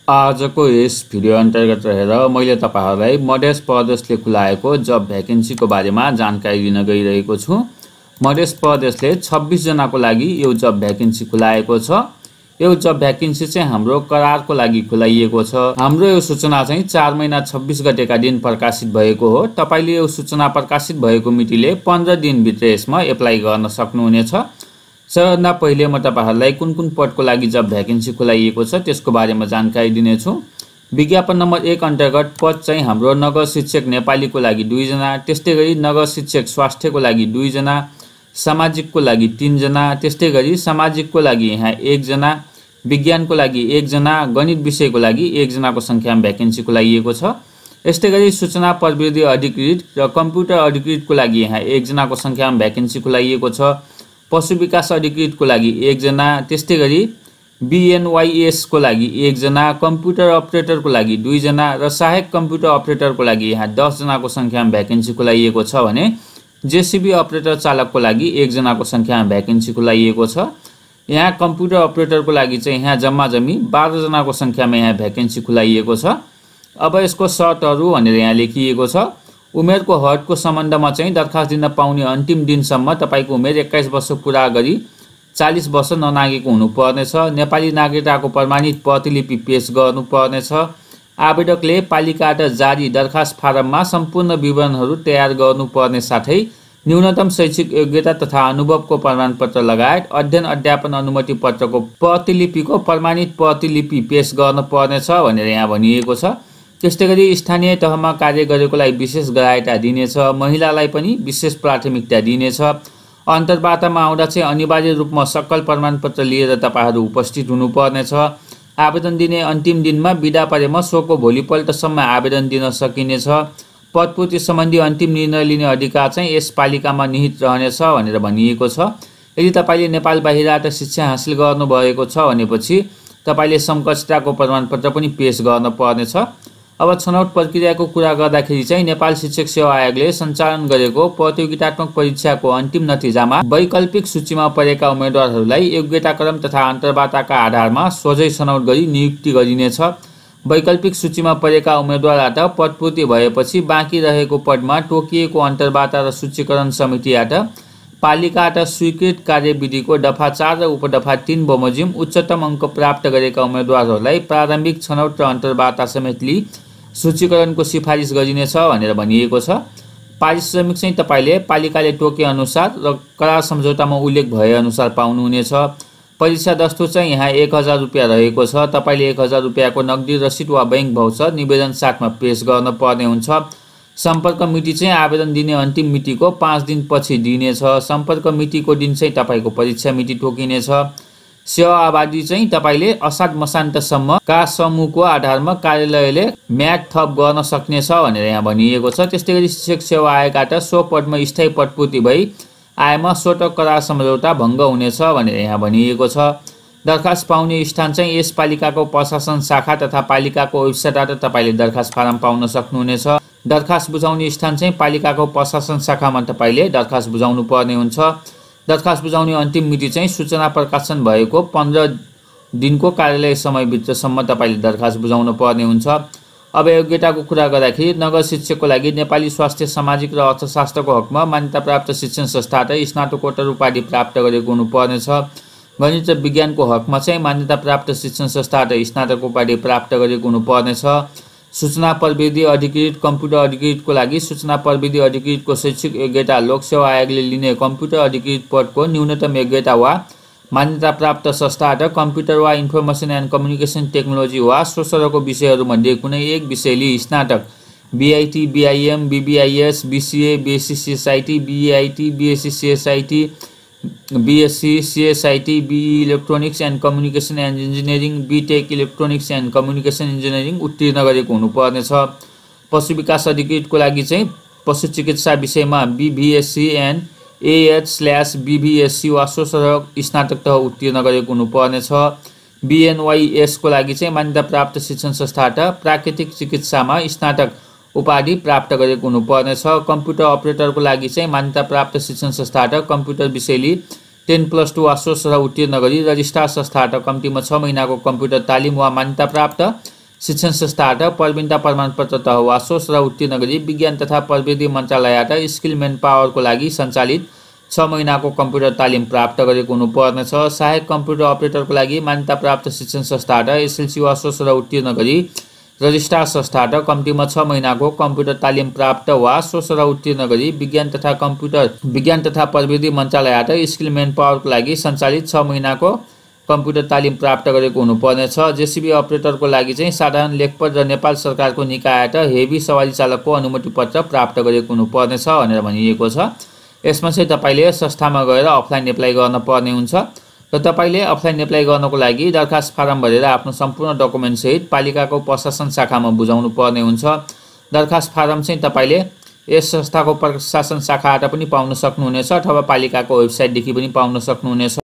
आजको यस भिडियो अन्तर्गत रहेर मैले तपाईहरुलाई मध्य प्रदेशले खुलाएको जब भ्याकेन्सीको बारेमा जानकारी दिन गइरहेको छु। मध्य प्रदेशले 26 जनाको लागि यो जब भ्याकेन्सी खुलाएको छ। यो जब भ्याकेन्सी चाहिँ हाम्रो करारको लागि खुलाइएको छ। हाम्रो यो सूचना चाहिँ 4 महिना 26 गतेका दिन प्रकाशित भएको हो। तपाईले यो सूचना प्रकाशित भएको मितिले 15 दिन भित्र यसमा एप्लाई गर्न सक्नुहुनेछ। सबभन्दा पहिले म तपाईहरुलाई कुन पदको लागि जब भ्याकेन्सी खुलाइएको छ त्यसको बारेमा जानकारी दिनेछु। विज्ञापन नम्बर 1 अन्तर्गत पद चाहिँ हाम्रो नगर शिक्षक नेपालीको लागि 2 जना, त्यस्तै गरी नगर शिक्षक स्वास्थ्यको लागि 2 जना, सामाजिकको लागि 3 जना, त्यस्तै गरी सामाजिकको लागि यहाँ 1 जना, विज्ञानको लागि 1 जना, गणित विषयको लागि 1 जनाको संख्यामा भ्याकेन्सी खुलाइएको छ। यस्तै गरी सूचना प्रविधि अधिकृत र कम्प्युटर अधिकृतको लागि यहाँ 1 जनाको संख्यामा भ्याकेन्सी खुलाइएको छ। पशु विकास अधिकृतको लागि 1 जना, त्यस्तै गरी बीएनवाईएस को लागि 1 जना, कम्प्युटर अपरेटरको लागि 2 जना र सहायक कम्प्युटर अपरेटरको लागि यहाँ 10 जनाको संख्यामा भ्याकेन्सी खुलाइएको छ भने जेसीबी अपरेटर चालकको लागि 1 जनाको संख्यामा भ्याकेन्सी खुलाइएको छ। यहाँ कम्प्युटर अपरेटरको लागि चाहिँ यहाँ जम्मी 12 जनाको संख्यामा यहाँ भ्याकेन्सी खुलाइएको छ। अब यसको शर्तहरु भनेर यहाँ लेखिएको छ। उमेरको हदको सम्बन्धमा चाहिँ दरखास्त दिन पाउने अन्तिम दिनसम्म तपाईको उमेर 21 वर्ष पूरा गरी 40 वर्ष ननागेको हुनुपर्नेछ। नेपाली नागरिकताको प्रमाणित प्रतिलिपि पेश गर्नुपर्नेछ। आवेदकले पालिकाबाट जारी दरखास्त फारममा सम्पूर्ण विवरणहरू तयार गर्नुपर्ने साथै न्यूनतम शैक्षिक योग्यता तथा अनुभवको प्रमाणपत्र लगायत अध्ययन अध्यापन अनुमति पत्रको प्रतिलिपिको प्रमाणित प्रतिलिपि पेश गर्नुपर्नेछ भनेर यहाँ भनिएको छ। त्यस्तै गरी स्थानीय तहमा कार्य गरेकोलाई विशेष ग्राह्यता दिनेछ। महिलालाई पनि विशेष प्राथमिकता दिनेछ। अन्तर्वार्तामा आउँदा चाहिँ अनिवार्य रूपमा सकल प्रमाणपत्र लिएर तपाईहरु उपस्थित हुनुपर्नेछ। आवेदन दिने अन्तिम दिनमा बिदा परेमा सोको भोलिपल्टसम्म आवेदन दिन सकिनेछ। पदपूर्ति सम्बन्धी अन्तिम निर्णय लिने अधिकार चाहिँ यस पालिकामा निहित रहनेछ भनेर भनिएको छ। यदि तपाईले नेपाल बाहिरबाट शिक्षा हासिल गर्नुभएको छ भनेपछि तपाईले समकक्षताको प्रमाणपत्र पनि पेश गर्न पर्नेछ। अब छनौट प्रक्रियाको कुरा गर्दाखेरि चाहिँ नेपाल शिक्षक सेवा आयोगले सञ्चालन गरेको प्रतियोगितात्मक परीक्षाको अन्तिम नतिजामा वैकल्पिक सूचीमा परेका उम्मेदवारहरूलाई योग्यताक्रम तथा अन्तर्वार्ताका आधारमा सोझै छनौट गरी नियुक्ति गरिनेछ। वैकल्पिक सूचीमा परेका उम्मेदवारबाट पदपूर्ति भएपछि बाँकी रहेको पदमा तोकिएको अन्तर्वार्ता र सूचीकरण समितिबाट पालिकाबाट स्वीकृत कार्यविधिको दफा 4 र उपदफा 3 बमोजिम उच्चतम अङ्क प्राप्त गरेका उम्मेदवारहरूलाई प्रारम्भिक छनौट र अन्तर्वार्ता समेत लिई सूचीकरणको सिफारिस गरिनेछ भनेर भनिएको छ। पारिश्रमिक चाहिँ तपाईले पालिकाले तोके अनुसार र करार सम्झौतामा उल्लेख भए अनुसार पाउनुहुनेछ। परीक्षा दस्तो चाहिँ यहाँ 1000 रुपैयाँ रहेको छ। तपाईले 1000 रुपैयाँको नगदी रसिद वा बैंक भाउचर निवेदन साथमा पेश गर्न पर्ने हुन्छ। सम्पर्क मिति चाहिँ आवेदन दिने अन्तिम मितिको 5 दिन पछि दिनेछ। सम्पर्क मितिको दिन चाहिँ तपाईको परीक्षा मिति तोकिनेछ। सेवा अवधि चाहिँ तपाईले असार मसान्तसम्म का समूहको आधारमा कार्यालयले म्याद थप गर्न सक्नेछ भनेर यहाँ भनिएको छ। त्यस्तै गरी शिक्षक सेवा आयोगबाट सो पदमा स्थायी पदपूर्ति भई आएमा स्वत करार सम्झौता भङ्ग हुनेछ भनेर यहाँ भनिएको छ। दरखास्त पाउने स्थान चाहिँ यस पालिकाको प्रशासन शाखा तथा पालिकाको वेबसाइटबाट तपाईले दरखास्त फारम पाउन सक्नुहुनेछ। दरखास्त बुझाउने स्थान चाहिँ पालिकाको प्रशासन शाखामा तपाईले दरखास्त बुझाउनु पर्ने हुन्छ। दरखास्त बुझाउने अन्तिम मिति चाहिँ सूचना प्रकाशन भएको 15 दिनको कार्यालय समयभित्रसम्म तपाईले दरखास्त बुझाउनु पर्ने हुन्छ। अब योग्यताको कुरा गर्दाखेरि नगर शिक्षकको लागि नेपाली स्वास्थ्य सामाजिक र अर्थशास्त्रको हकमा मान्यता प्राप्त शिक्षण संस्थाबाट स्नातकोत्तर उपाधि प्राप्त गरेको हुनुपर्नेछ। गणित र विज्ञानको हकमा चाहिँ मान्यता प्राप्त शिक्षण संस्थाबाट स्नातक उपाधि प्राप्त गरेको हुनुपर्नेछ। सूचना प्रविधि अधिकृत कम्प्युटर अधिकृतको लागि सूचना प्रविधि अधिकृतको शैक्षिक योग्यता लोकसेवा आयोगले लिने कम्प्युटर अधिकृत पदको न्यूनतम योग्यता वा मान्यता प्राप्त संस्थाबाट कम्प्युटर वा इन्फर्मेसन एन्ड कम्युनिकेसन टेक्नोलोजी वा सोसरको विषयहरूमध्ये कुनै एक विषय लिई स्नातक BIT BIM BBIS BCA BSc CSIT BIT BSc CSIT BSc CSIT BE electronics and communication and engineering BTech electronics and communication engineering उत्तीर्ण गरेको हुनुपर्नेछ। पशु विकास अधिकृतको लागि चाहिँ पशु चिकित्सा विषयमा बीभीएससी एन्ड AH/BVSC वा सोसरक स्नातक तह उत्तीर्ण गरेको हुनुपर्नेछ। बीएनवाईएस को लागि चाहिँ मान्यता प्राप्त शिक्षण संस्थाबाट प्राकृतिक चिकित्सामा स्नातक उपाधि प्राप्त गरेको हुनुपर्नेछ। कम्प्युटर अपरेटरको लागि चाहिँ मान्यता प्राप्त शिक्षण संस्थाबाट कम्प्युटर विषय लिई 10+2 वा सोसर उत्तीर्ण गरी रजिस्ट्रार संस्थाबाट कम्तीमा 6 महिनाको कम्प्युटर तालिम वा मान्यता प्राप्त शिक्षण संस्थाबाट प्रवीणता प्रमाणपत्र तह वा सोच र उत्तीर्ण गरी विज्ञान तथा प्रविधि मन्त्रालयबाट स्किल मेन पावरको लागि सञ्चालित 6 महिनाको कम्प्युटर तालिम प्राप्त गरेको हुनुपर्नेछ। सहायक कम्प्युटर अपरेटरको लागि मान्यता प्राप्त शिक्षण संस्थाबाट एसएलसी वा सोच र उत्तीर्ण गरी रजिस्ट्रार संस्थाबाट कम्तीमा 6 महिनाको कम्प्युटर तालिम प्राप्त वा सोच र उत्तीर्ण गरी विज्ञान तथा प्रविधि मन्त्रालयबाट स्किल मेन पावरको लागि सञ्चालित 6 महिनाको कम्प्युटर तालिम प्राप्त गरेको हुनुपर्नेछ। जेसीबी अपरेटरको लागि चाहिँ साधारण लेखपद र नेपाल सरकारको निकायबाट हेभी सवारी चालकको अनुमति पत्र प्राप्त गरेको हुनुपर्नेछ भनेर भनिएको छ। यसमा चाहिँ तपाईले संस्थामा गएर अफलाइन एप्लाई गर्न पर्ने हुन्छ र तपाईले अफलाइन एप्लाई गर्नको लागि दरखास्त फारम भरेर आफ्नो सम्पूर्ण डकुमेन्ट सहित पालिकाको प्रशासन शाखामा बुझाउनु पर्ने हुन्छ। दरखास्त फारम चाहिँ तपाईले यस संस्थाको प्रशासन शाखाबाट पनि पाउन सक्नुहुनेछ अथवा पालिकाको वेबसाइटदेखि पनि पाउन सक्नुहुनेछ।